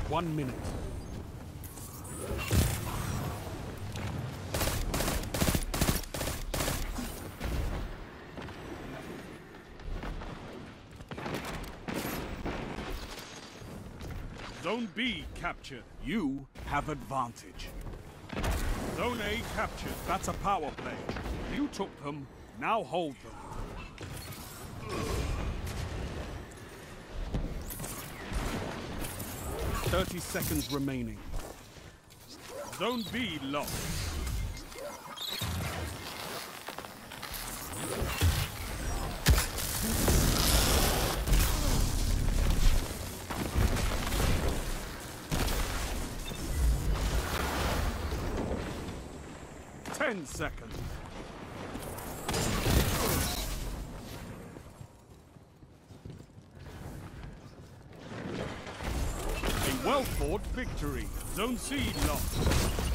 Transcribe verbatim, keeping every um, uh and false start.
One minute. Zone B captured. You have advantage. Zone A captured. That's a power play. You took them, now hold them. Thirty seconds remaining. Zone B lost. Ten seconds. A well-fought victory. Zone C lost.